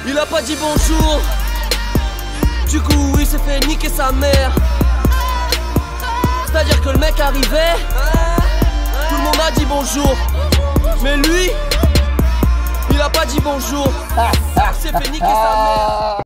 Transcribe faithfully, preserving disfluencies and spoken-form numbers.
Il a pas dit bonjour. Du coup il s'est fait niquer sa mère. C'est-à-dire que le mec arrivait, tout le monde a dit bonjour. Mais lui, il a pas dit bonjour. Il s'est fait niquer sa mère.